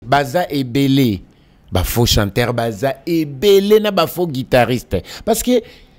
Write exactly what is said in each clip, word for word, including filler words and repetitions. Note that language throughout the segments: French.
baza ebele ba faux chanteur baza ebele na ba faux guitariste parce que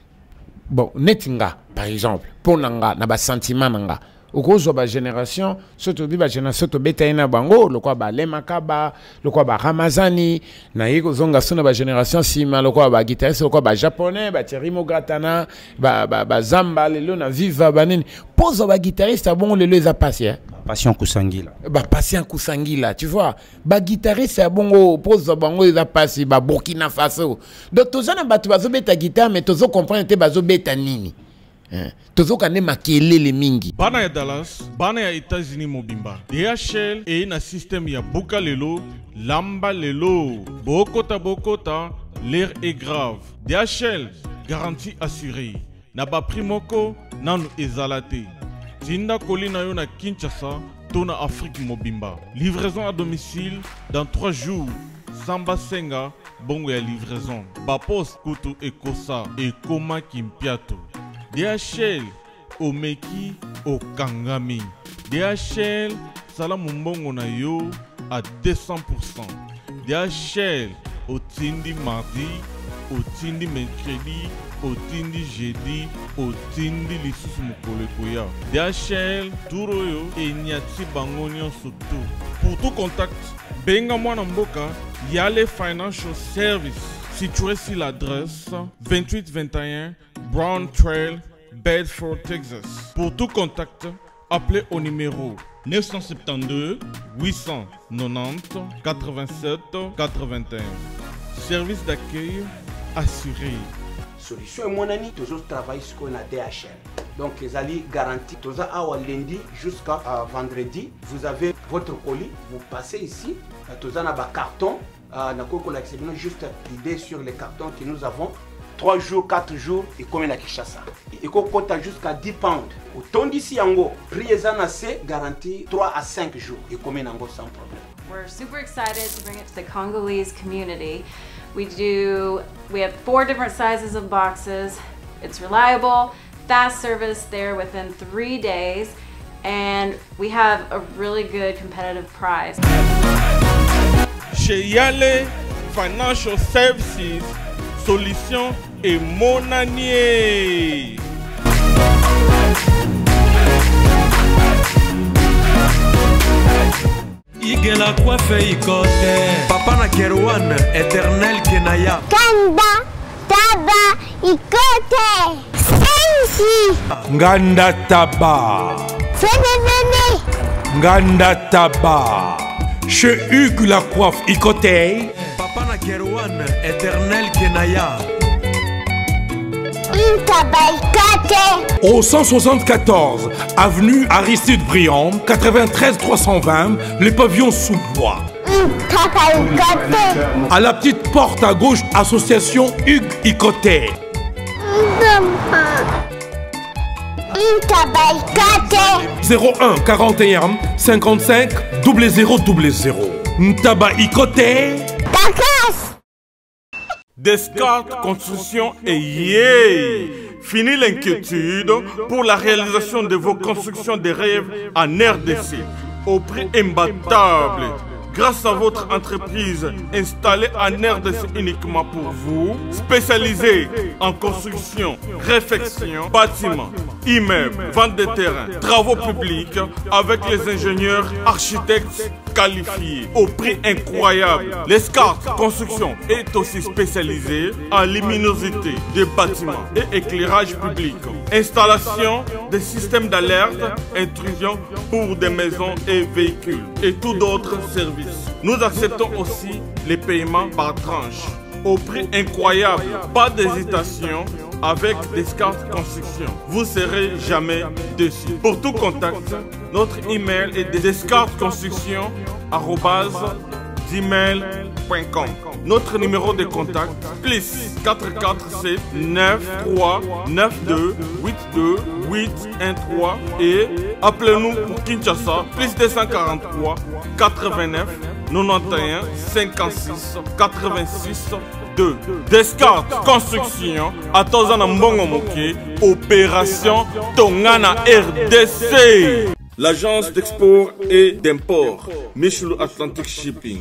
bon netinga par exemple pour nanga na ba sentiment nanga okozo ba génération surtout bi ba génération to beta ina bango lokwa ba lemakaba lokwa ba ramazani na yiko zonga sona ba génération sima lokwa ba guitariste lokwa ba japonais ba Terimo Gatana ba ba, ba zamba lelo na viva banini pose ba guitariste bon lelo za passer Patient Kusangila. Bah, patient Kusangila, tu vois. Bah, guitariste, c'est bon, pose bango, il a passé, bah, Burkina Faso. Donc, tous les gens, bah, tu vas beta guitare, mais tous les comprendre, tu vas beta nini. Tous les gens, makele les mingi. Bana ya Dallas, bana ya États-Unis mobimba. D H L et na système ya Buka lelo, lamba lelo. Bokota bokota, l'air est grave. D H L, garantie assurée. Naba primoko, nanu ezalate. Tinda Kolina yo na Kinshasa, tona Afrique mobimba. Livraison à domicile dans trois jours. Samba Senga, bongo ya livraison. Bapos Kutu Ekosa et Koma Kimpiato. D H L, Omeki, Okangami. D H L, Salamumbongo na yo à deux cents pour cent. D H L, Otindi mardi, Otindi mercredi, Otindi jeudi, Otindi lisusu mokolo koya. D H L, Turoyo et Nyati Bangonion surtout. Pour tout contact, benga mwana mboka, Yale Financial Service, situé sur l'adresse vingt-huit vingt et un Brown Trail, Bedford, Texas. Pour tout contact, appelez au numéro neuf cent soixante-douze, huit cent quatre-vingt-dix, quatre-vingt-sept, quatre-vingt-un. Service d'accueil assuré. Solution et mon ami, toujours travailler sur la D H L. Donc, les alliés garantis, toujours à lundi jusqu'à vendredi, vous avez votre colis, vous passez ici, toujours dans un carton, euh, juste l'idée sur les cartons que nous avons, trois jours, quatre jours, et comme la Kinshasa. Et qu'on compte jusqu'à dix pounds. Au ton d'ici, yango, prix assez garanti trois à cinq jours, et comme yango sans problème. We're super excited to bring it to the Congolese community. We do, we have four different sizes of boxes. It's reliable, fast service there within three days, and we have a really good competitive price. Chez Yale Financial Services, solution et mon année. Igela coiffe ikote Papa na Kerouan, éternel Kenaya Kanda, taba, ikote Sensi Nganda taba Fene vene Nganda taba Chez Hugues la coiffe ikote Papa na Kerouan, éternel Kenaya Au cent soixante-quatorze, avenue Aristide Briand, quatre-vingt-treize trois cent vingt, les pavillons sous bois. À la petite porte à gauche, association Hugues Ikoté. zéro un quarante et un cinquante-cinq zéro zéro zéro zéro. Ntaba Ikoté. Descartes Construction et yeah! Fini l'inquiétude pour la réalisation de vos constructions de rêves en R D C au prix imbattable. Grâce à votre entreprise installée en R D C uniquement pour vous, spécialisée en construction, réfection, bâtiments, immeubles, vente de terrains, travaux publics avec les ingénieurs architectes qualifiés au prix incroyable. L'Escarte Construction est aussi spécialisée en luminosité des bâtiments et éclairage public. Installation des systèmes d'alerte, intrusion pour des maisons et véhicules et tout d'autres services. Nous acceptons aussi les paiements par tranche au prix incroyable. Pas d'hésitation avec Descartes Construction. Vous ne serez jamais déçus. Pour tout contact, notre email est descartesconstruction arobase gmail point com. Notre numéro de contact plus quatre quatre sept neuf trois neuf deux huit deux huit un trois et appelez-nous pour Kinshasa plus deux cent quarante-trois quatre-vingt-neuf quatre-vingt-onze cinquante-six quatre-vingt-six deux. Descartes Construction à Tozana Mbongo Moké, opération Tongana R D C. L'agence d'export et d'import Michel Atlantic Shipping.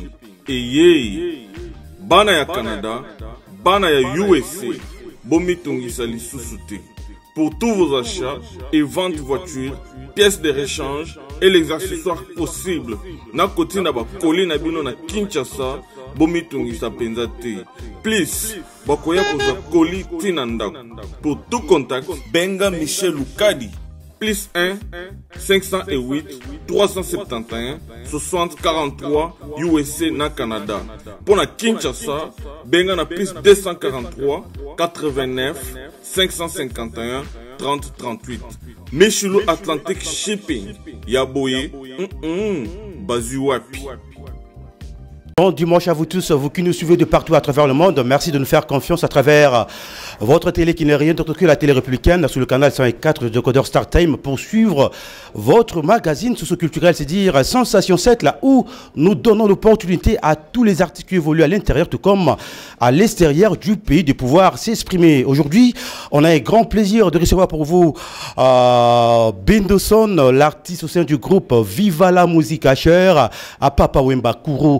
Eye, bana ya Canada, bana ya U S A, bomitungisa lisusu te. Pour tous vos achats et ventes voitures, pièces de rechange et les accessoires possibles, na koti na ba koli na bino na Kinshasa, bomitungisa penza te. Please, bakoya koza koli tina ndako. Pour tout contact, benga Michel Lukadi. Plus un, cinq cent huit, trois cent soixante-onze, soixante quarante-trois, U S A na Canada. Pour la Kinshasa, benga na plus deux cent quarante-trois, quatre-vingt-neuf, cinq cent cinquante et un, trente trente-huit. Michelo Atlantic Shipping, Yaboye, mm -mm, Bazuapi. Bon dimanche à vous tous, vous qui nous suivez de partout à travers le monde. Merci de nous faire confiance à travers votre télé qui n'est rien d'autre que la télé républicaine sur le canal cent quatre de Décodeur Star Time pour suivre votre magazine socio-culturel, c'est-à-dire Sensation sept, là où nous donnons l'opportunité à tous les artistes qui évoluent à l'intérieur tout comme à l'extérieur du pays de pouvoir s'exprimer. Aujourd'hui, on a un grand plaisir de recevoir pour vous euh, Bendoson, l'artiste au sein du groupe Viva la Musique Asher, à Papa Wemba Kourou,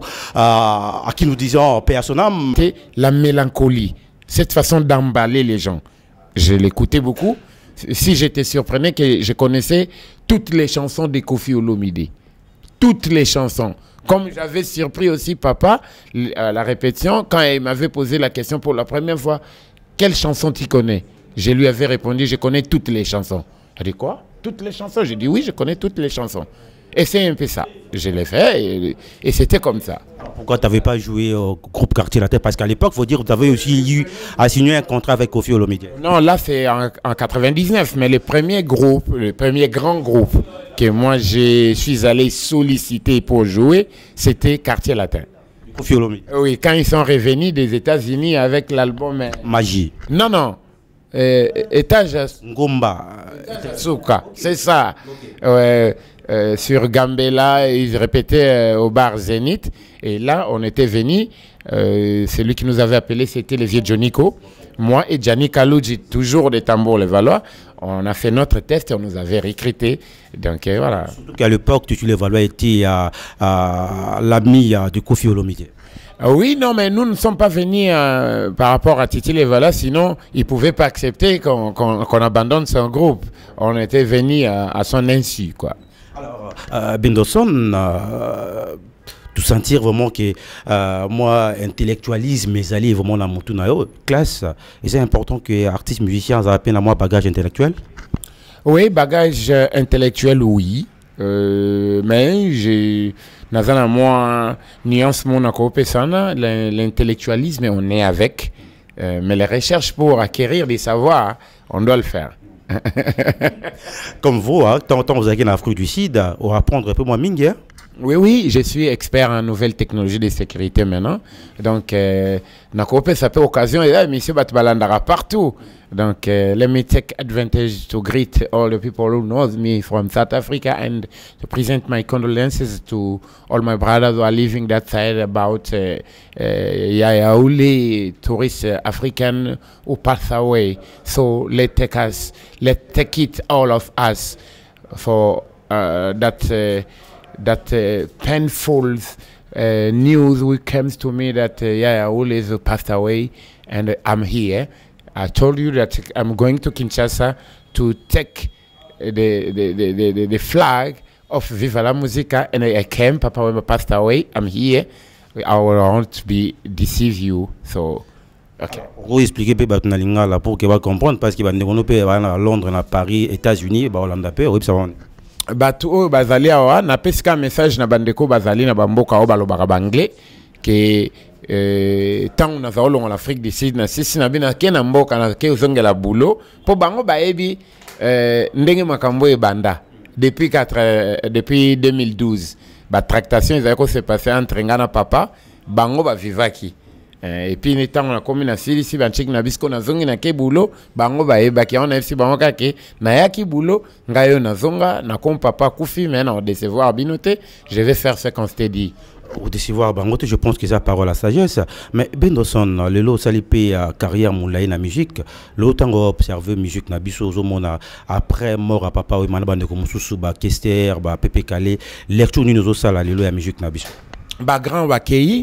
à qui nous disons paix à son âme. La mélancolie, cette façon d'emballer les gens, je l'écoutais beaucoup. Si j'étais surprenant que je connaissais toutes les chansons de Koffi Olomide, toutes les chansons. Comme j'avais surpris aussi papa à la répétition quand il m'avait posé la question pour la première fois, quelle chanson tu connais? Je lui avais répondu, je connais toutes les chansons. Elle a dit quoi? Toutes les chansons? J'ai dit oui, je connais toutes les chansons. Et c'est un peu ça. Je l'ai fait et, et c'était comme ça. Pourquoi tu n'avais pas joué au groupe Quartier Latin? Parce qu'à l'époque, il faut dire que tu avais aussi eu à signer un contrat avec Koffi Olomide. Non, là c'est en, en quatre-vingt-dix-neuf, mais le premier groupe, le premier grand groupe que moi je suis allé solliciter pour jouer, c'était Quartier Latin. Koffi Olomide. Oui, quand ils sont revenus des États-Unis avec l'album Magie. Non, non. Euh, étage Ngomba. Souka, c'est ça. Euh, euh, sur Gambela, ils répétaient euh, au bar Zénith. Et là, on était venus. Euh, celui qui nous avait appelé, c'était le vieux Jonico. Moi et Gianni Kalouji, toujours des tambours les Valois. On a fait notre test et on nous avait recruté. Donc euh, voilà. Surtout qu'à l'époque, tu les Valois était à, à l'ami de Koffi Olomide. Ah oui, non, mais nous ne sommes pas venus euh, par rapport à Titi Levala, sinon ils ne pouvaient pas accepter qu'on qu'on, qu'on abandonne son groupe. On était venus à, à son insu, quoi. Alors, euh, Bendoson, euh, tout sentir vraiment que euh, moi, intellectualisme, mes alliés, vraiment dans mon classe, et c'est important que artistes, musiciens, aient à peine à moi bagage intellectuel. Oui, bagage intellectuel, oui. Euh, mais j'ai nazana moi nuance mon akopesana l'intellectualisme on est avec euh, mais les recherches pour acquérir des savoirs on doit le faire. Comme vous, hein, tant que vous avez en Afrique du Sud, on va apprendre un peu moins mingue. Hein? Oui, oui, je suis expert en nouvelles technologies de sécurité maintenant. Donc, euh, ça peut occasion et là, monsieur Batbalandara partout. Donc, uh, let me take advantage to greet all the people who know me from South Africa and to present my condolences to all my brothers who are living that side about uh, uh, Yayaouli, tourists uh, African who pass away. So let's take us, let's take it all of us for uh, that uh, that uh, painful uh, news which comes to me that uh, Yayaouli has passed away, and uh, I'm here. I told you that I'm going to Kinshasa to take the, the, the, the, the flag of Viva la Musica, and I came, Papa Wemba passed away, I'm here. I won't be deceive you, so, okay. Vous expliquez peut-être là pour que vous comprendre parce qu'il va développer à Londres, à Paris, États-Unis, bah Hollande peu, oui ça va. Bato bazali awa na pesika message na bandeko bazali na bamboka o balobaka banglais que Euh, tant on a fait en Afrique du Sud, na sisi na bina kena mboka na ke uzongela boulot po bango baebi euh, ndenge makambo e banda depuis quatre euh, depuis deux mille douze ba tractation ezako se passer entre ngana papa bango ba vivaki euh, et puis ne tant on a commis na sili si banchik na bisko na zongi na ke boulot bango baeba ki on a si bango ka ke na yaki boulot ngayo na zonga na kom papa kufi mais na décevoir binoté je vais faire ce qu'on s'était dit. Au décevoir Bangote, je pense que c'est la parole à sagesse. Mais Bendoson, le lot salipé à carrière moulaï na musique, l'autant observé musique na biso zomona après mort à papa ou manabande comme Soussou ba Kester ba Pepe Calé, lecture ni nous sala le lot à musique na biso. Ba grand ba Kei,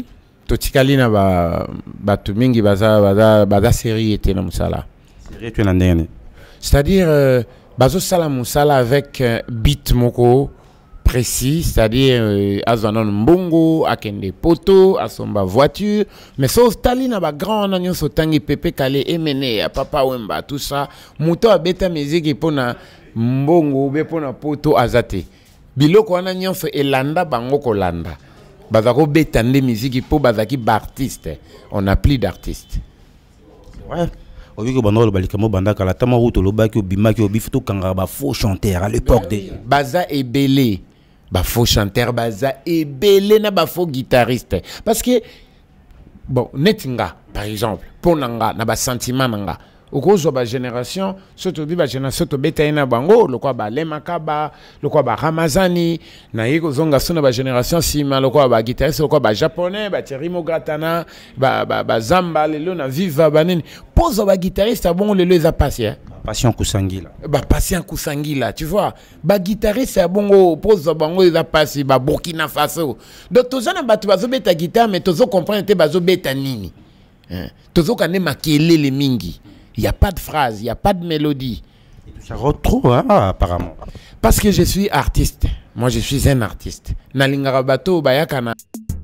totikali na ba batu mingi baza baza baza série était na musala. Série tu na ndene. C'est-à-dire euh, bazo sala musala avec euh, beat moko précis, c'est-à-dire euh, azanon mbongo, akende poto, asomba voiture, mais so stali na ba grand na nyoso tangi pepe kale emene ya papa wemba tout ça, muto abeta musique pona mbongo be pona poto azate. Biloko wana nyonso elanda bango kolanda. Bazako beta nde musique po bazaki ba artiste. On n'a plus d'artistes. Ouais. Au vu que Banol Balikamo Bandaka, la Tamaruto, le Baki, Bimaki, Bifto, Kangaba, faux chanteur à l'époque des. Baza et belé. Ba faux chanteur, baza et belé na ba faux guitariste. Parce que, bon, Netinga, par exemple, pour Nanga, na ba sentiment Nanga. Au gros, ba génération, surtout bi ba génération, to beta ina bango, le quoi ba Lemakaba, le quoi ba Ramazani, na yego zonga sona ba génération sima, le quoi ba guitariste, le quoi ba japonais, ba Terimo Gatana, ba ba ba Zamba, le lo na Viva banini. Pose ba guitariste, bon le les a passé. Passion Kusangila. Ba patient Kusangila, tu vois. Ba guitariste bon pose bango les a passé, ba Burkina Faso. Donc tous na ba tu bazo beta guitare, mais tous comprendre te bazo beta nini. Tous kane makele le mingi. Il n'y a pas de phrase, il n'y a pas de mélodie. Ça retrouve, hein, apparemment. Parce que je suis artiste. Moi, je suis un artiste. Nalingarabato Bayakana.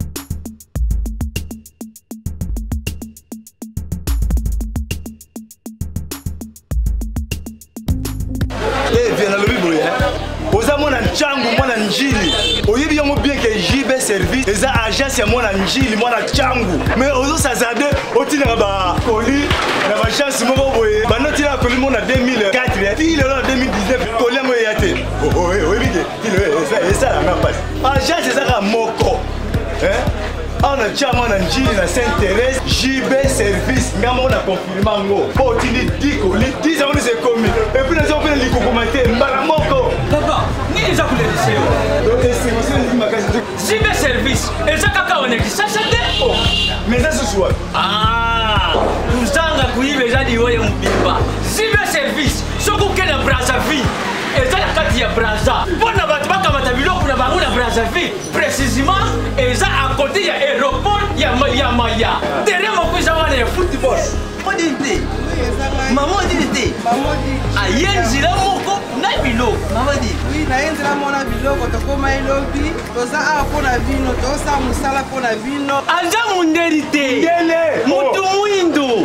Eh, viens le bible, hein. Oza mwana nchangu mwana njili. Oyibi yango bien que J B service, eza agence ya mwana njili mwana changu. Mais ozo sazade otina ba poli na ba chance moko boye. Ba noti la poli mona deux mille quatre, puis le deux mille dix-neuf poli yango yate. Oh oh oyibi ke eza eza la même passe. Agence eza ka moko. Hein? On a déjà mon anjili na Saint-Thérèse, J B service, ngamo na confirmer ngo. Po tini diko, li dix ans c'est commis. Et puis les autres les commenter mbala moko. Papa, ni les akule liseo. Donc c'est moi c'est magasin. J B service, et ça kaka on est ça ça oh. Mais ça ce soir. Ah, uzanga kuibe jadi wewe mbimba. J B service, soko kena Brazzaville. Et ça la carte ya Brazza. Bona batu bakamata biloko na bango na Brazzaville, précisément et ça à côté ya aéroport ya Maya Maya. Derrière mon cousin wana ya football. Modité. Maman dit maman dit. Ayenzi la moko na biloko. Maman dit. Oui, na yenzi la mona biloko to koma ilobi, toza a pona vino, to sa musala pona vino. Anja munderité. Yele. Mutu muindo.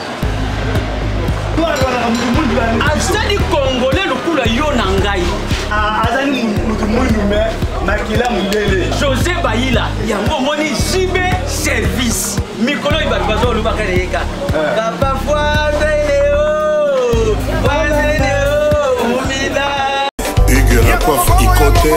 Azali Congolais lukula yo na ngai. Ah, azali mutu muindo me makila mundele. José Baïla, yango moni J B service. Mikolo ibatu bazo lubaka reka. Papa Fouadeo. Fouadeo, umida. Hugues la coiffe Ikoté.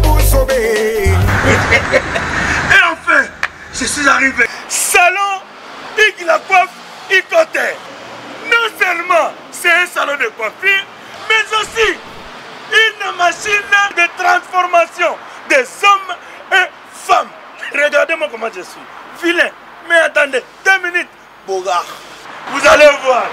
Et enfin, je suis arrivé. Salon Hugues la coiffe Ikoté. Non seulement c'est un salon de coiffure, mais aussi une machine de transformation des hommes et femmes. Regardez-moi comment je suis. Vilain. Mais attendez, deux minutes. Bogard. Vous allez voir.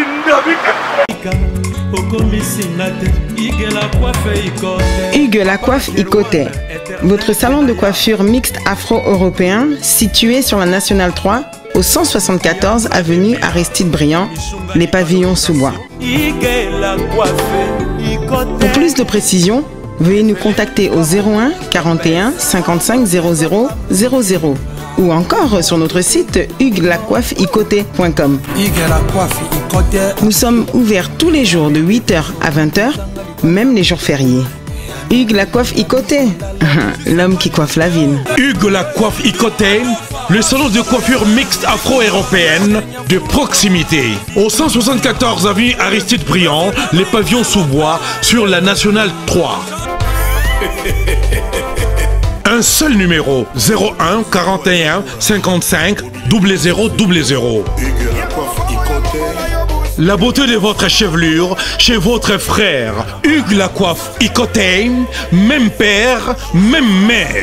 Hugues la coiffe Ikoté. Votre salon de coiffure mixte afro-européen situé sur la Nationale trois au cent soixante-quatorze avenue Aristide Briand, les pavillons sous bois. Pour plus de précisions, veuillez nous contacter au zéro un quarante et un cinquante-cinq zéro zéro zéro zéro ou encore sur notre site hugues la coiffe ikoté point com. Nous sommes ouverts tous les jours de huit heures à vingt heures, même les jours fériés. Hugues la coiffe Ikoté, l'homme qui coiffe la ville. Hugues la coiffe Ikoté, le salon de coiffure mixte afro-européenne de proximité. Au cent soixante-quatorze avenue Aristide Briand, les pavillons sous bois sur la Nationale trois. Un seul numéro, zéro un quarante et un cinquante-cinq zéro zéro zéro. Hugues la coiffe Ikoté. La beauté de votre chevelure chez votre frère. Hugues la coiffe Ikoté, même père, même mère.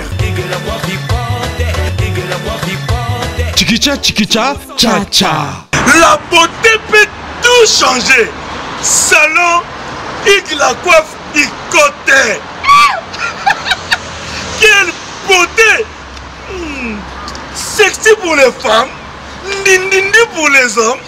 Chikicha, chikicha, cha cha. La beauté peut tout changer. Salon Hugues la coiffe Ikoté. Quelle beauté! mmh. sexy pour les femmes, ndindindi pour les hommes.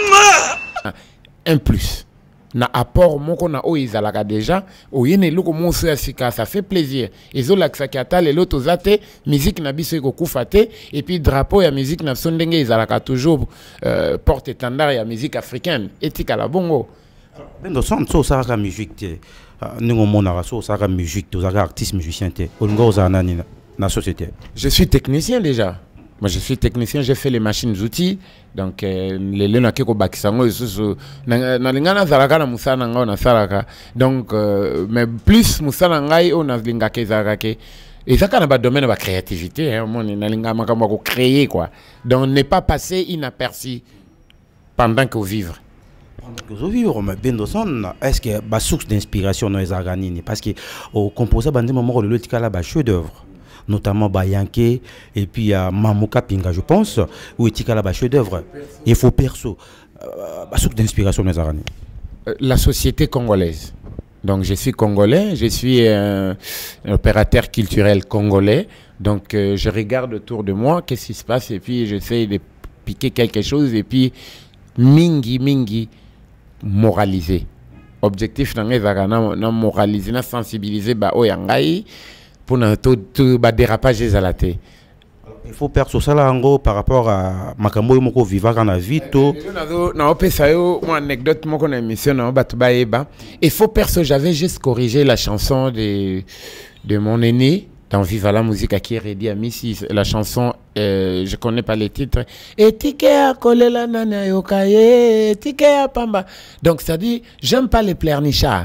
Un plus. Na apport moko na o izalaka déjà oyene loko monso ya sika, ça fait plaisir. Ezolakisa kiata lelo tozate musique na biso ekokufa te, et puis drapeau ya musique na sondenge izalaka toujours euh, porte étendard ya musique africaine etika la bongo. Bendo son so saka musique te ningo mona so saka musique to saka artiste musicien te olingo za nani na société. Je suis technicien déjà. Moi, je suis technicien, j'ai fait les machines outils. Donc, les lena keko bakisango isusu na lingana zaraka na musana ngao na saraka. Donc, euh, mais plus musana ngai on a linga ke zaraka. Et ça quand ba domaine ba créativité, hein, mon na linga makamba ko créer quoi. Donc, ne pas passer inaperçu pendant que vous vivez. Pendant que vous vivez, mais Bendo son, est-ce que ba source d'inspiration dans les organines parce que au composer bande moment le tikala ba chef d'œuvre. Notamment Bayanké et puis à Mamoka Pinga, je pense, où est la chef d'œuvre. Il faut perso. Euh, source d'inspiration, les araignées. La société congolaise. Donc, je suis congolais, je suis un, un opérateur culturel congolais. Donc, euh, je regarde autour de moi, qu'est-ce qui se passe, et puis j'essaie de piquer quelque chose, et puis, mingi, mingi, moraliser. Objectif, na moraliser, na sensibiliser, ba oyangai. Pour tout dérapage des alatés. Il faut perdre ça là en gros par rapport à Makambo Moko Viva dans la vie. Mon anecdote, mon émission, il faut perdre. J'avais juste corrigé la chanson de, de mon aîné dans Viva la musique à qui Redi a mis la chanson, euh, je connais pas les titres. Et tike a collé la nana yokaye, tike a pamba. Donc ça dit, j'aime pas les pleurnichards.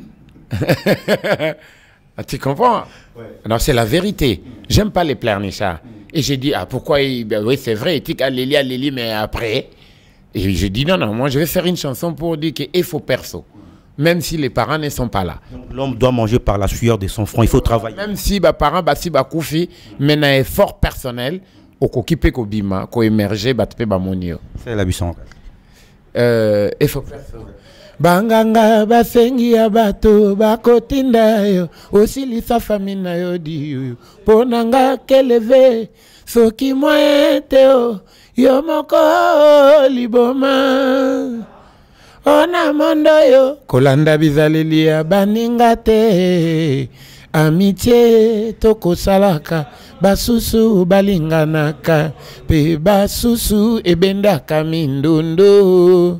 Ah, tu comprends? Ouais. Non, c'est la vérité. J'aime pas les pleurnichards. Et j'ai dit, ah, pourquoi il... Ben, oui, c'est vrai, il Léli, Léli, mais après. Et j'ai dit, non, non, moi, je vais faire une chanson pour dire qu'il faut perso. Même si les parents ne sont pas là. L'homme doit manger par la sueur de son front, il faut travailler. Même si les parents, bah, si, bah, koufi, mais un effort personnel, au kokipe ko bima, ko émerger, bah, tpe, bah, monio. C'est la buisson. Euh, il faut perso. Banganga basengi ya bato bakotinda yo osilisa famille na yo di ponanga keleve soki moyen te o yo moko liboma ona mondo yo kolanda bizaleli ya baninga te amitié tokosalaka basusu balinganaka pe basusu ebendaka mindondo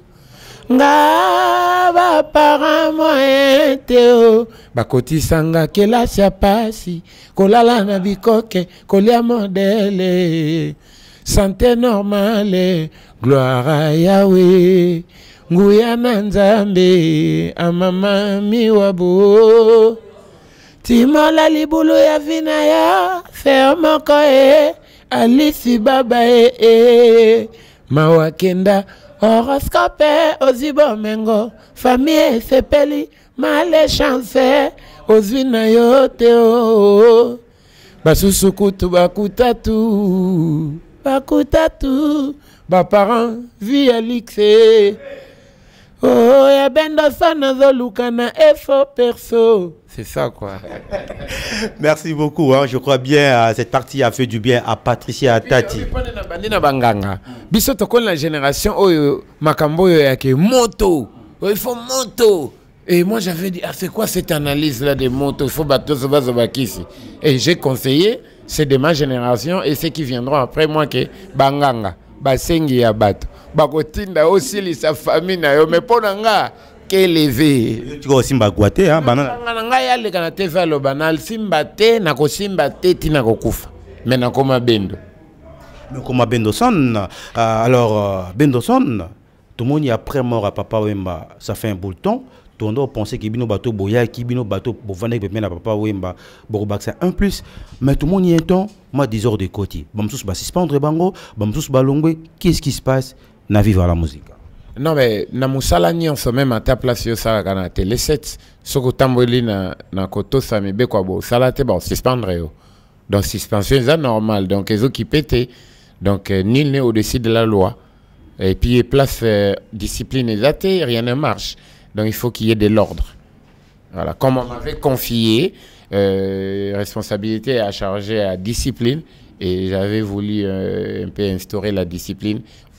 nga ba parents moyen teo bakoti sanga kelasi ya pasi kolala na bikoke kolia modele santé normale gloire à Yahweh nguya na nzambe amama miwabo timola libulu ya vina ya fermoko e alisi baba e e mawakenda horoscope ozibo mengo famille sepeli malechance ozwina yote o basusu kutu bakutatu bakutatu baparents via lixe oh ya bendo sana zolukana efo perso. C'est ça quoi. Merci beaucoup. Hein. Je crois bien euh, cette partie a fait du bien à Patricia Tati. Biso tokon la génération oyo makambo yo yake moto. Il faut moto. Et moi j'avais dit ah c'est quoi cette analyse là des motos, il faut bateau se base bakisi. Et j'ai conseillé c'est de ma génération et ceux qui viendront après moi que banganga basengi ya bato. Bakotinda aussi li sa famille na yo mais ponanga élevé. Tu vois simba guaté hein banana. Nga ya le kana te fa lo banal simba te na ko simba te tina ko kufa. Mais na koma bendo. Mais koma bendo son euh, alors euh, bendo son tout le monde après mort à papa Wemba ça fait un bout de temps. Tout le monde pensait que bino bateau boya qui bino bateau pour vendre avec na papa Wemba borobak c'est un plus mais tout le monde y est temps moi dix heures de côté. Bam tous ba suspendre bango, bam tous ba longwe, qu'est-ce qui se passe na vivre la musique. Non mais na musala nyonso même à ta place yo sala kana télé sept soko tamboli na na koto samebe kwa bo sala te ba suspendre yo. Donc suspension c'est normal donc les autres qui pété donc euh, nul n'est au-dessus de la loi et puis place euh, discipline exacte rien ne marche donc il faut qu'il y ait de l'ordre. Voilà comme on m'avait confié euh, responsabilité à charger à discipline et j'avais voulu euh, un peu instaurer la discipline.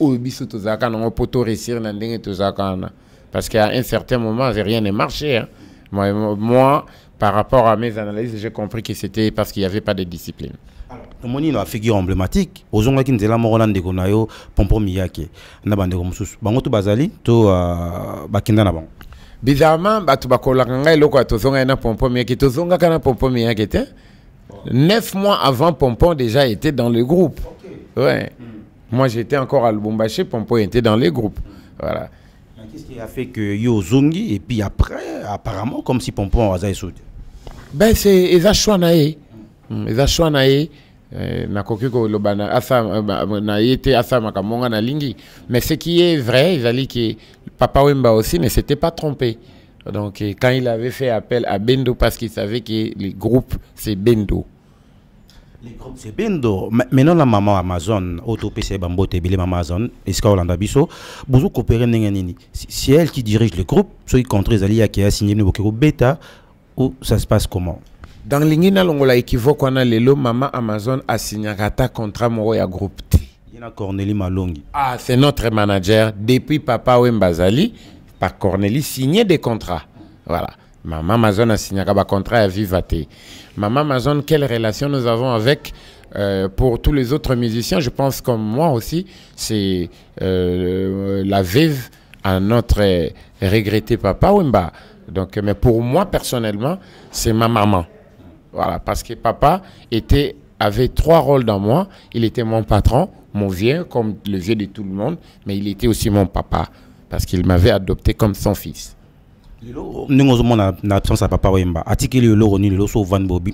Parce qu'à un certain moment, rien n'a marché. Hein. Moi, moi, par rapport à mes analyses, j'ai compris que c'était parce qu'il n'y avait pas de discipline. Alors, il y a une figure emblématique. Aux gens qui ont été là, Morolande de Gonayo, Pompom Miyake, Nabande Romsus, Bangoto Bazali, to Bakinda Naban. Bizarrement, batu bakolanga eloko atozonga na Pompom Miyake, tozonga kana Pompom Miyake était. Neuf mois avant, Pompom déjà était dans le groupe. Okay. Ouais. Mm. Moi, j'étais encore à Lubumbashi, Pompom était dans le groupe. Voilà. Qu'est-ce qui a fait que Yo Zongi et puis après, apparemment, comme si Pompom a sauté? Ben, c'est Ezachouanae. Ezachouanae. nakoki kolobana asa na yete asa makamonga na lingi, mais ce qui est vrai, il a dit que Papa Wemba aussi ne s'était pas trompé. Donc quand il avait fait appel à Bendo parce qu'il savait que les groupes c'est Bendo. Les groupes c'est Bendo. Maintenant la maman Amazon, auto P C Bambo Tebele maman Amazon, Eska Olanda Biso, vous coopérez nini. C'est elle qui dirige le groupe, ceux qui contre Zali qui a signé le groupe Beta, ou ça se passe comment? Dans l'ingina longola équivoque on a lelo maman Amazon a signé un contrat moro ya groupe T. Il y a Cornélie Malongi. Ah, c'est notre manager depuis Papa Wemba Zali par Cornélie signé des contrats. Voilà. Maman Amazon a signé un contrat à Vivate. Maman Amazon, quelle relation nous avons avec euh, pour tous les autres musiciens? Je pense comme moi aussi, c'est euh, la vive à notre euh, regretté Papa Wemba. Donc, mais pour moi personnellement, c'est ma maman. Voilà, parce que papa était, avait trois rôles dans moi. Il était mon patron, mon vieux, comme le vieux de tout le monde, mais il était aussi mon papa, parce qu'il m'avait adopté comme son fils. Nous avons l'absence à Papa Wemba. Article le Roni, le Loso Van Bobi.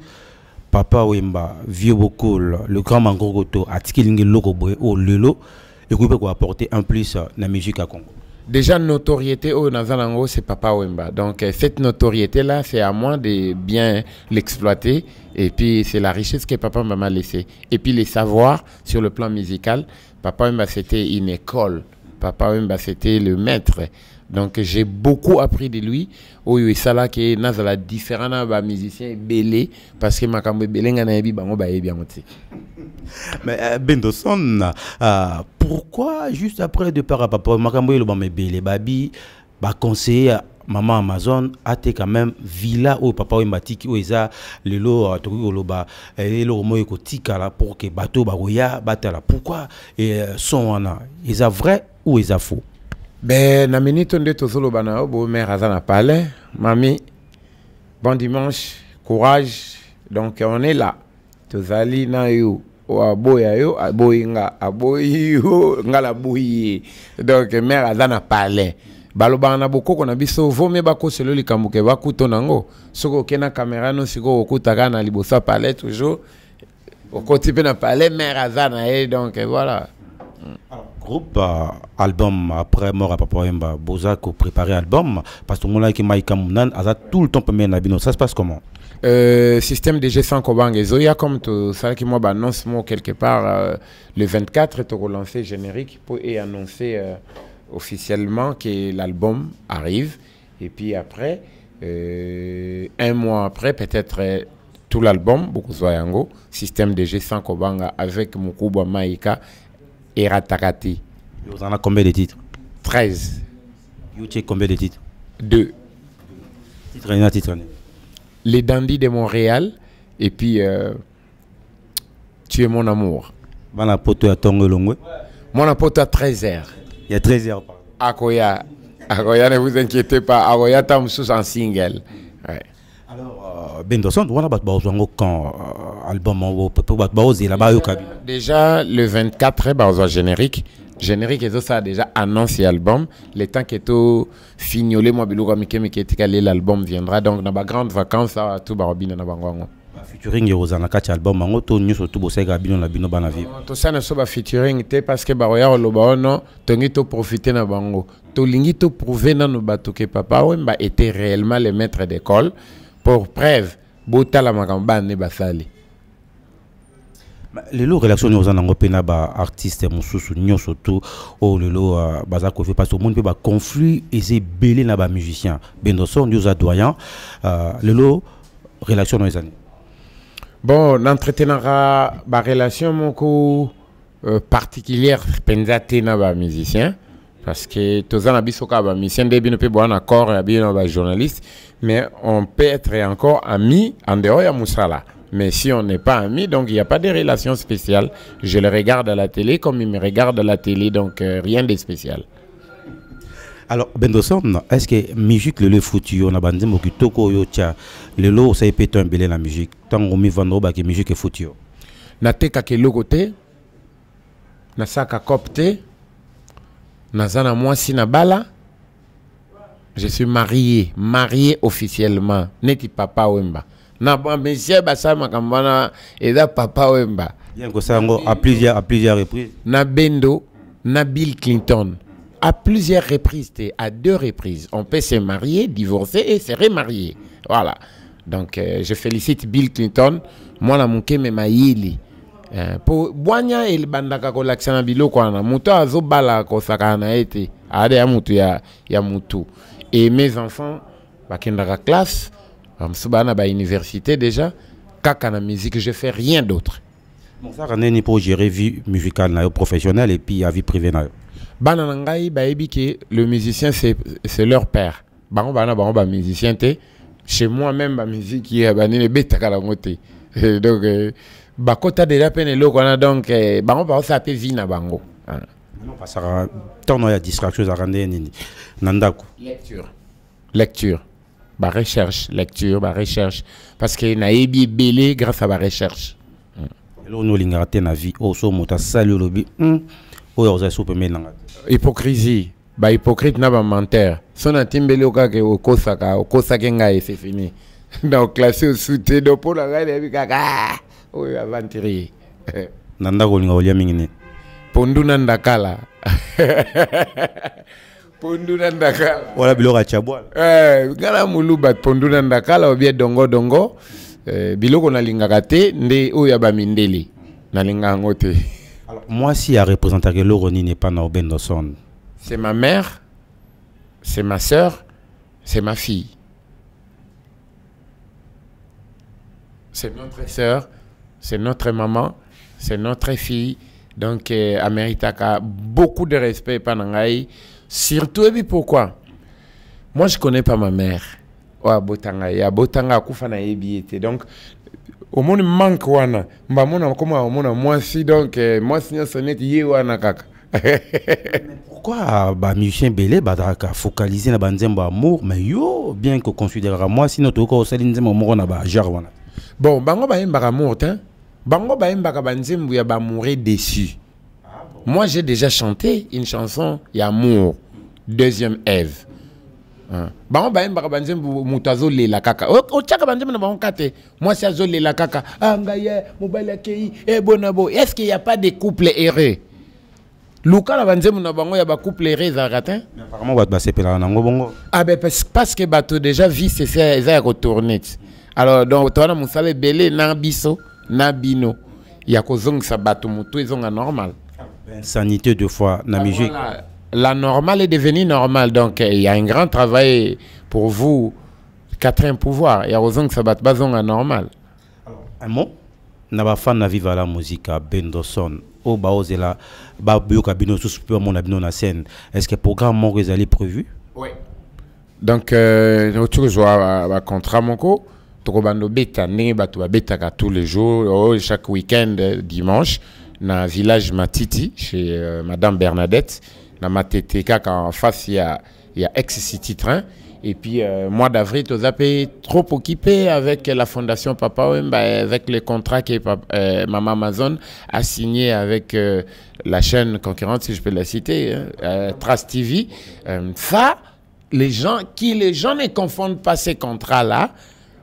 Papa Wemba, vieux beaucoup, le grand Mangogoto, article le Logo Boy, oh Lelo, et vous pouvez apporter un plus dans la musique à Congo. Déjà, notoriété au Nazalango, c'est Papa Wemba. Donc, cette notoriété-là, c'est à moi de bien l'exploiter. Et puis, c'est la richesse que Papa m'a laissé. Et puis, les savoirs sur le plan musical. Papa Wemba, c'était une école. Papa Wemba, c'était le maître. Donc, j'ai beaucoup appris de lui. Oui, c'est là que Nazala différent de musicien belé. Parce que ma belé, nganayebi bango baye bien aussi. Mais euh, Bendoson, euh, pourquoi juste après de par Papa Makamboy le bamé belé babi, bah conseiller maman Amazon a été quand même villa au Papa Wembatiki où ils a le lot toki oloba et le moyo kotika là pour que bateau baroya batala. Pourquoi et son wana ils a vrai ou ils a faux? Ben na minute de tozolo bana obo mère azana palais mami bon dimanche courage donc on est là tozali na yo o aboya yo aboyinga aboyo ngala boyi donc mère azana palais baloba na boko na biso vome bako selo likambuke bakuto nango soko kena caméra no siko okutaka na libosa palais toujours okotipe na palais mère azana et donc voilà. Alors, groupe euh, album après mort à Papa Wemba Bozako préparé album parce que mon là qui Maïka Mounan a tout le temps pour mettre nabino. Ça se passe comment? Euh, système D G sans Kobang et Zoya comme tout ça qui moi annonce moi quelque part euh, le vingt-quatre tu relancé générique pour et annoncer euh, officiellement que l'album arrive et puis après euh, un mois après peut-être euh, tout l'album beaucoup Zoyango système D G sans Kobanga avec Mukuba Maïka et Ratakati. Vous en avez combien de titres? treize. Vous avez combien de titres? deux. Titre, titre. Les Dandys de Montréal et puis euh, Tu es mon amour. Mon apoto à Tongolongwe. Mon apoto à treize heures. Il y a treize heures. Akoya. Akoya, ne vous inquiétez pas. Akoya, tam sous en single. Ouais. Alors, Bendoson, on a battu quand album on peut là-bas au cabine. Déjà le vingt-quatre bah générique, générique et ça a déjà annoncé album. Le temps que tout fignolé moi bilouga mike mike tikale l'album viendra donc dans ma grande vacances ça tout barobine na bango. Featuring Yerozana kati album mango to nyo surtout bosega bino na bino bana vivre. To ça ne so ba featuring te parce que baroya lo ba no tongi to profiter na bango. To lingi to prouver na no bato que Papa Wemba était réellement le maître d'école. Pour preuve, Botala Makamba ne basali. Les lots relations nous en avons pena ba artistes mususu nyo surtout au le lot baza ko fait parce que monde peut ba conflit et c'est belé na ba musicien. Bendoson nous a doyen le lot relations nous années. Bon, n'entretenera ma relation mon euh, particulière pensate na ba musicien parce que tous en abisso ka ba musicien de bien peut bon accord et bien ba journaliste, mais on peut être encore amis en dehors ya Moussala. Mais si on n'est pas amis, donc il n'y a pas de relation spéciale. Je le regarde à la télé comme il me regarde à la télé, donc euh, rien de spécial. Alors, Bendoson, est-ce que musique le foutu, on a bandé mo kitoko yo tia, le lo ça peut être un belé la musique. Tant on mi vendre ba que musique est foutu. Na te ka ke logote, na saka kopte, na zana mwasi na bala. Je suis marié, marié officiellement. Neti papa wemba. Na bon monsieur basa makambana eda papa wemba. Bien que ça à plusieurs à plusieurs reprises. Na Bendo, na Bill Clinton. À plusieurs reprises, à deux reprises, on peut se marier, divorcer et se remarier. Voilà. Donc, euh, je félicite Bill Clinton. Moi, la mouke me maïli. Pour boanya il bandaka ko laksana bilo ko na muto azo bala ko sakana ete. Ade ya mutu ya ya mutu. Et mes enfants, bakendaka classe, amsubana ba université déjà, kaka na musique, je fais rien d'autre. Bon, ça n'est pour gérer vie musicale na professionnelle et puis la vie privée na. Bananangai baebi que le musicien c'est c'est leur père. Bango bana bango ba musicien te. Chez moi même ba musique qui est banine beta kala ngote. Donc bakota de la peine lo kona donc bango ba ça peut vina bango. Non parce que tant il y a distraction à rendre nini. Nandako. Lecture. Lecture. Ba recherche, lecture, ba recherche parce que na ebi belé grâce à ba recherche. Lo no lingate na vie o so mota salu lobi. Hypocrisie, bah hypocrite n'a pas menteur. Son antimbele oka ke okosaka, okosaka nga et c'est fini. Donc classé au soutien de pour la reine et kaka. Oui, aventurier. Nanda ko linga olia mingine. Pondu nandakala. Pondu nandakala. Wala biloko chabwa. Eh, ngala mulu bat pondu nandakala ou bien dongo dongo. Eh, biloko na lingaka te nde oya ba mindeli. Na linga ngote. Alors, moi, si à représenter que Loroni n'est pas dans Bendoson. C'est ma mère, c'est ma soeur, c'est ma fille. C'est notre soeur, c'est notre maman, c'est notre fille. Donc, euh, Ameritaka, beaucoup de respect, Panangaï. Surtout, et puis pourquoi? Moi, je ne connais pas ma mère. Ouais, Botanga, ya Botanga, Koufana Ebiete. Donc, au monde manque wana mba mona koma au monde moi si donc moi si sonnet yé wana kaka. Pourquoi ba musicien belé ba daka focaliser na banzembo amour mais yo bien que considérera moi si notre ko sali nzembo amour na ba genre wana. Bon bango ba yemba amour hein. Bango ba yemba banzembo ya ba mourir déçu. Moi j'ai déjà chanté une chanson ya amour deuxième Ève. Bango ba yemba banzembo mutazo lela kaka o chaka banzembo na bango kate moi c'est azo lela kaka angaye mobile kei e bonabo est-ce qu'il y a pas de couple heureux luka na banzembo na bango ya ba couple heureux za ratin apparemment ba sepela na ngo bongo ah ben parce que bato déjà vie c'est ça ça retourner alors donc toi na musale belé na biso na bino ya kozongisa bato mutu ezonga normal insanité deux fois na musique. La normale est devenue normale, donc il y a un grand travail pour vous, quatrième pouvoir. Il y a raison que ça bat pas en normal. Un mot, n'a fan na viva la musique à Bendoson. Au baozela, ba bioka bino sous peu mon abino na scène. Est-ce que le programme mon réalisé prévu? Oui. Donc euh, tu vois un contrat mon co, to bando beta né ba to beta ka tous les jours, oh, chaque week-end dimanche na village Matiti chez euh, Madame Bernadette. Na Matete kaka en face il y a il y a ex-city train et puis euh, mois d'avril tu as été trop occupé avec la fondation Papa Wemba avec les contrats que euh, Maman Amazon a signé avec euh, la chaîne concurrente si je peux la citer hein, euh, Trace T V euh, ça les gens qui les gens ne confondent pas ces contrats là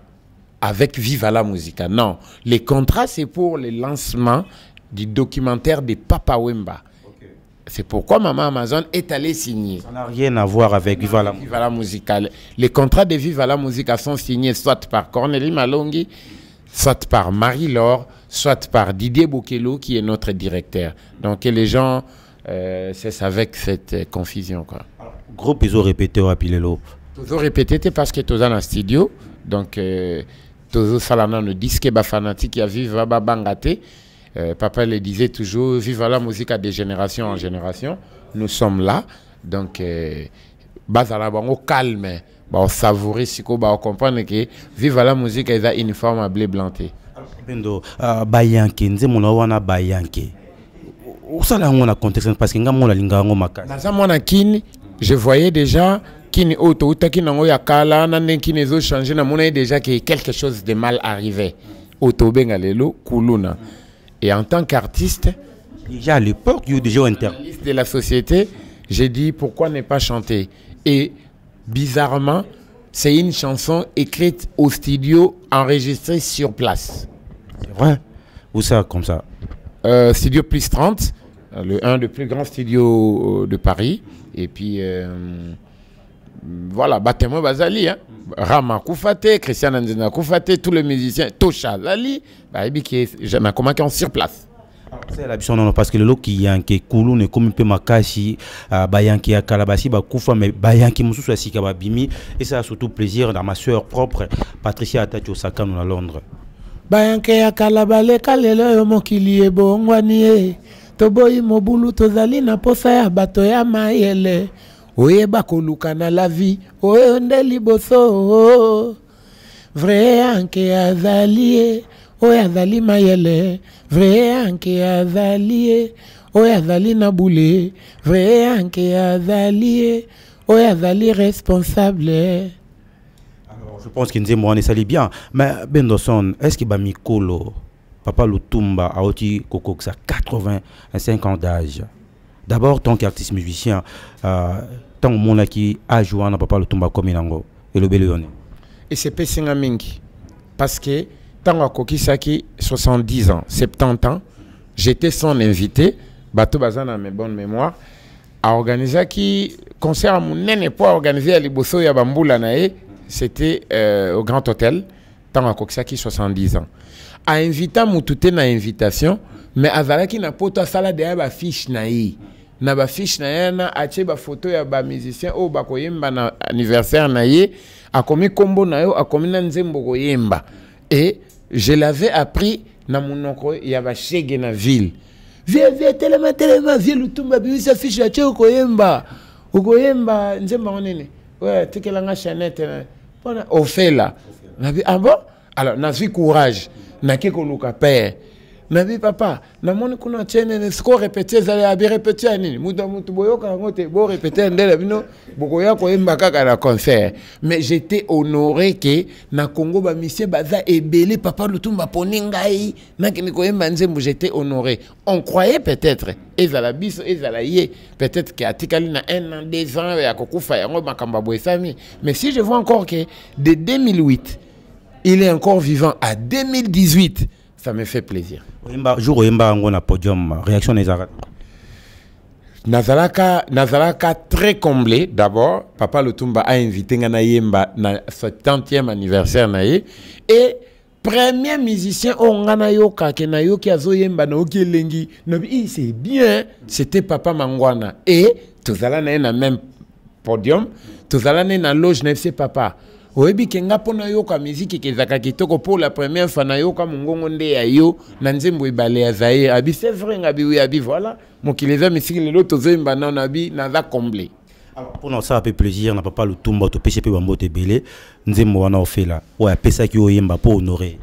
avec Viva la Musica. Non, les contrats c'est pour le lancement du documentaire de Papa Wemba. C'est pourquoi Maman Amazon est allé signer. Ça n'a rien à voir avec Viva la, Viva la Musica. Les contrats de Viva la Musica sont signés soit par Cornélie Malongi, soit par Marie-Laure, soit par Didier Bokelo qui est notre directeur. Donc les gens, euh, c'est avec cette euh, confusion. Quoi. Groupe, ils ont répété au Rapilelo. Ils ont répété parce que tu es dans le studio. Donc euh, Tozo Salana nous disque ba fanatique ya viva ba bangate. Euh, papa le disait toujours, vive la musique de génération en génération. Nous sommes là, donc euh, bazala bango calme, ba savourer siko ba comprendre que vive la musique est uniforme à blé blanté. Bendo bayanke nze mona wana bayanke. Osala ngona contexte parce que ngamona linga ngo makasi. Naza mona kini, je voyais déjà kini auto utaki nango ya kala na kini zo changer na mona déjà que quelque chose de mal arrivait. Auto bengalelo kuluna. Et en tant qu'artiste, déjà à l'époque, il y a déjà inter de la société, j'ai dit pourquoi ne pas chanter. Et bizarrement, c'est une chanson écrite au studio, enregistrée sur place. C'est vrai? Où ça, comme ça? euh, Studio Plus trente, le, un des plus grands studios de Paris. Et puis, euh, voilà, Batemo Bazali, hein. Rama Koufate, Christian Nzena Koufate, tous les musiciens, Tosha Lali, bah, qui est comment qui est sur place. C'est la biche non parce que le lot qui yanke Koulou ne comme peu makashi, bayanki à Kalabasi, ba Koufa, mais bayanki musu à Sikababimi, et ça a surtout plaisir dans ma soeur propre, Patricia Atachi Osaka, nous à Londres. Bayanki à Kalabale, Kalelo, Mokili, Bongwanie, Toboy Mobulu, Tozali, Naposa, Batoya, Mayele. Oye bakoluka na la vie, oye ondeli boso, vrai anke azali, oye azali mayele, vrai anke azali, oye azali naboule, vrai anke azali, oye azali responsable. Alors, je pense qu'il nous a sali bien, mais Bendoson, est-ce qu'il va Mikolo, Papa Lutumba, a aussi Kokoksa, quatre-vingt-cinq ans d'âge? D'abord, tant qu'artiste musicien, euh, tant que qui a joué à Papa Lutumba comme Inango et le Béléone. Et c'est Pessinga Mingi. Parce que tant que Kokisaki, soixante-dix ans, soixante-dix ans, j'étais son invité, Bato Bazana, mes bonnes mémoires, à organiser qui concert à mon nene pour organiser à Liboso et à Bamboula Nae, c'était euh, au Grand Hôtel, tant que Kokisaki, soixante-dix ans. A invité Moutouté na invitation, mais Azalaki na poto sala de ba fiche naï. Na ba fiche naï na ache ba photo ya ba musicien o ba koyemba na anniversaire naï a komi kombo na yo a komi na nzembo koyemba. Et je l'avais appris na monoko ya ba chege na ville. Viens viens tellement tellement viens Lutumba bi sa fiche ya che koyemba. Koyemba nzemba onene. Ouais, tekela nga chanette na. Pona au fait là. Na bi ah bon? Alors na suis courage. Na ke koluka père. Nabi papa, na moni kuna chene ne siko répéter zale abi répéter anini. Muda mutu boyoka ngote bo répéter ndela bino bokoya ko yemba kaka na concert. Mais j'étais honoré que na Congo ba monsieur baza ebele papa Lutumba poningai na kini ko yemba nzembo, j'étais honoré. On croyait peut-être ezala biso ezala ye peut-être que atikali na un an deux ans ya kokufa yango makamba boesami. Mais si je vois encore que de deux mille huit il est encore vivant à deux mille dix-huit, ça me fait plaisir. Jour où Yemba on a podium, réaction des Arabes. Nazalaka, Nazalaka très comblé. D'abord, Papa Lutumba a invité Ngana Yemba na septantième anniversaire naïe et premier musicien on Ngana Yoka Kena Yoki Azo Yemba na Oki Lengi. C'est bien, c'était Papa Mangwana et tous allons na même podium, tous allons na loge na F C Papa. Oebi kenga pona yoka musique kezaka kitoko pour la première fois na yoka mungongo nde ya yo na nzembo ibale ya zaye abi c'est vrai ngabi oui abi voilà mokileza musique lelo tozemba na nabi na za comblé. Alors pour nous ça a fait plaisir na Papa Lutumba to pêcher pe bambote belé nzembo wana ofela ouais pesa ki oyemba pour honorer.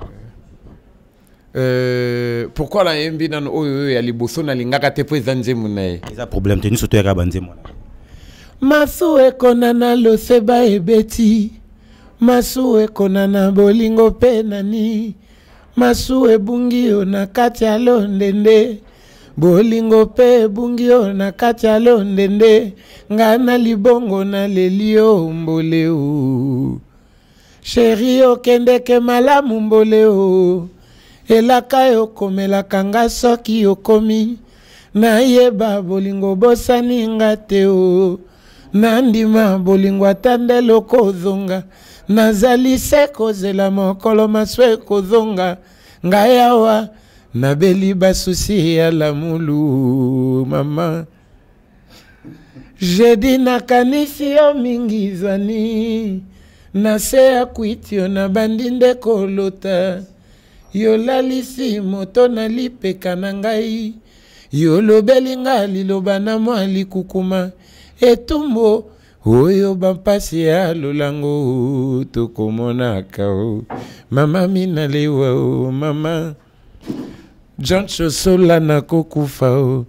Euh pourquoi la yembi na oyo ya liboso na lingaka te po nzembo na ye. Ça problème te ni soto ya ka banzembo. Masu ekonana lo seba ebeti. Masu ekonana bolingo pe nani. Masu ebungio na kati ya londende. Bolingo pe bungio na kati ya londende. Ngana libongo na lelio mboleo. Chéri okende ke malamu mboleo. Elaka yo komela kanga soki yokomi. Na yeba bolingo bosani ngateo. Nandima bolingo atande loko zonga. Nazali seko zela mokolo maswe kozonga. Ngayawa nabeli basusi ya lamulu mama. Jedi nakanisi yo mingi zani. na se ya kwiti yo na bandi nde kolota yo lalisi moto na lipeka na ngai yo lobeli nga liloba na mwa likukuma etumbo oyo bampasi ya lolango tokomonaka o mama minalewa o mama John Chosola na kokufa o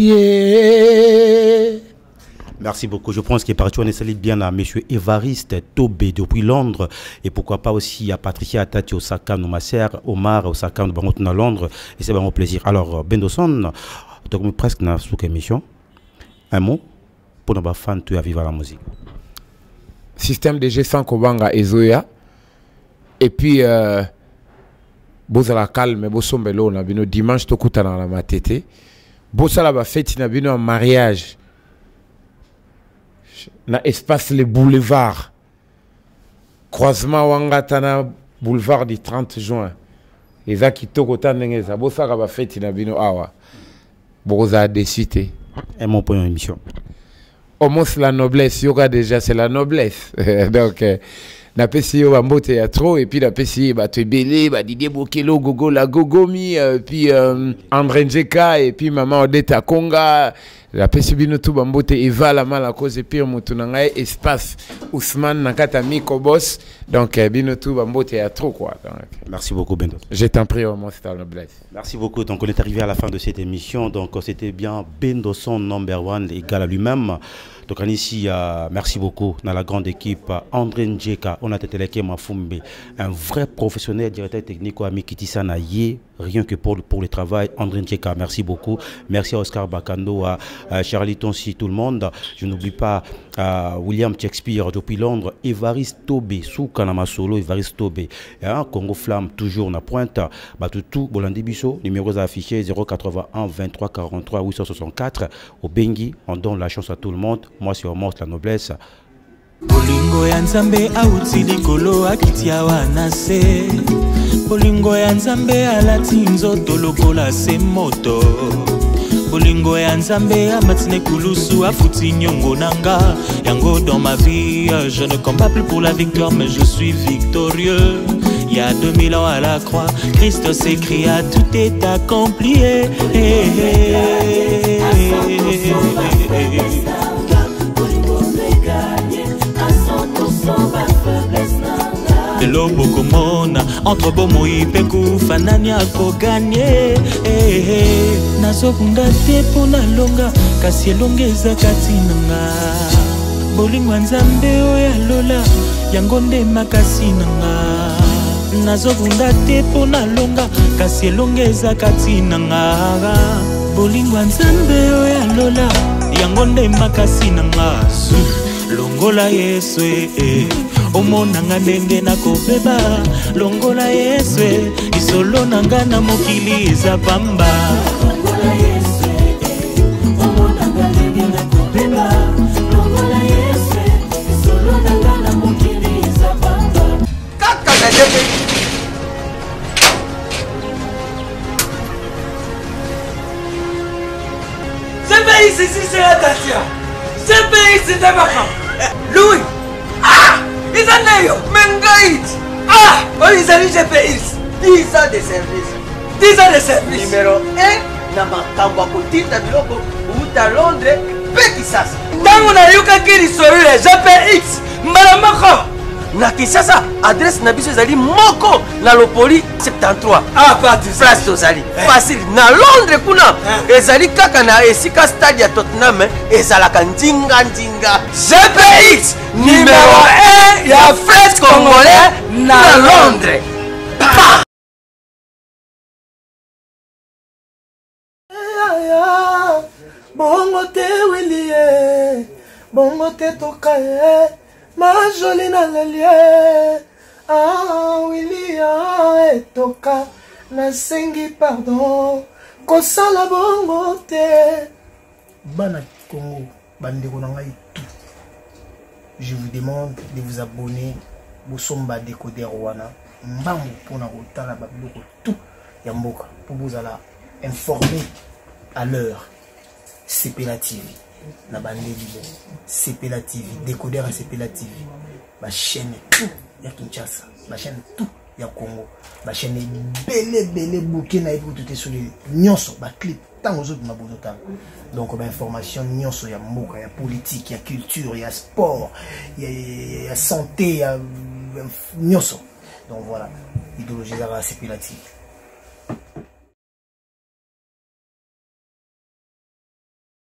yeah. Merci beaucoup. Je pense qu'il est parti. On est salué bien à M. Évariste Tobé depuis Londres. Et pourquoi pas aussi à Patricia Atati Osaka, ma sœur, Omar Osaka, nous sommes à Londres. Et c'est vraiment un plaisir. Alors, Bendoson, donc presque dans cette émission, un mot pour nos fans à vivre la musique. Système de gestion Kobanga et Zoya. Et puis, euh, Bozala calme, Bosombelo, on a vu dimanche, Tokuta dans la matete. Bosala ba fête, on a vu un mariage. Na espace les boulevards croisement Wangatana boulevard du trente juin et ça qui toko tandengeza bosaka ba fête na bino awa boza de suite et mon point d'émission au moins la noblesse yoga déjà c'est la noblesse donc euh, na pesi yo bambote ya trop et puis na pesi ba te belé ba Didier Bokelo gogo la gogomi euh, puis euh, André Njeka et puis maman Odeta Konga la pesi bino tout bambote Eva la mal à cause et puis mutu na ngai espace Ousmane Nakata Miko boss donc euh, bino tout bambote ya trop quoi donc. Merci beaucoup Bendo. Je t'en prie au moins c'est la noblesse. Merci beaucoup. Donc on est arrivé à la fin de cette émission donc c'était bien Bendoson number one égal à lui-même. Donc ici, euh, merci beaucoup dans la grande équipe André Njeka, on a été Mafumbe, un vrai professionnel, directeur technique à Mikitisa Naye, rien que pour, pour le travail. André Njeka, merci beaucoup. Merci à Oscar Bakando, à, à Charlie Tonsi, tout le monde. Je n'oublie pas à William Shakespeare depuis Londres, Évariste Tobé, Soukanama Solo, Évariste Tobé, hein, Congo Flamme, toujours na pointe, Batutu, Bolandi Bisso, numéros affichés zéro quatre-vingt-un vingt-trois quarante-trois huit cent soixante-quatre. Au Bengi, on donne la chance à tout le monde. Moi, c'est au la noblesse. Bolingo ya nzambe auti likolo akitia wanase Bolingo ya nzambe alati nzoto lokola se moto Bolingo ya nzambe amatine kulusu afuti nyongo nanga Yango dans ma vie je ne combats plus pour la victoire mais je suis victorieux Il y a deux mille ans à la croix Christ s'écria tout est accompli hey, hey, hey, hey. De l'eau komona entre bomo ipeku fanani ako gagné eh eh nazo kunda te pona longa kasi elongeza katinanga Bolingo nzambe oya lola yango nde makasi nanga nazo kunda te pona longa kasi elongeza katinanga Bolingo nzambe oya lola yango nde makasi nanga longola Yesu eh omonanga ndenge nakobeba longola Yesu isolo nanga na mokili eza pamba longola Yesu omonanga ndenge nakobeba longola Yesu isolo nanga na mokili eza pamba kaka na jebe ce pays ici c'est la Tatia ce pays c'est Tabaka Louis ah ils en ont Mengaït ah oh ils ont G P X dix ans de service dix ans de service numéro un na makambo ya kotinda biloko uta Londres pe Kisasa ntango nayokaki lisolo ya G P X mbala moko na Kisasa adresse na biso ezali moko na Lopoli soixante-treize ah pas place tozali facile na Londres kuna ezali kaka na esika stade ya Tottenham ezalaka ndinga ndinga G P X numéro un ya Fred Congolais na Londres bongo te Willie bongo te tokaye ma jolie na lelie ah Willie ah etoka nasengi pardon kosala bongo te bana Congo bandeko na ngai tout je vous demande de vous abonner bosomba décodeur wana mbangu pona kotala babiloko tout ya mboka pour vous ala informer à l'heure C P L A T V na bandeli bo Sepela T V décodeur à Sepela T V ba chaîne tout ya Kinshasa ba chaîne tout ya Congo ba chaîne belé belé bouquet na pour tout sur les nyonso ba clip tant aux autres mabozo tant donc ba information nyonso ya mboka ya politique ya culture ya sport ya, ya santé ya nyonso donc voilà idéologie à Sepela T V.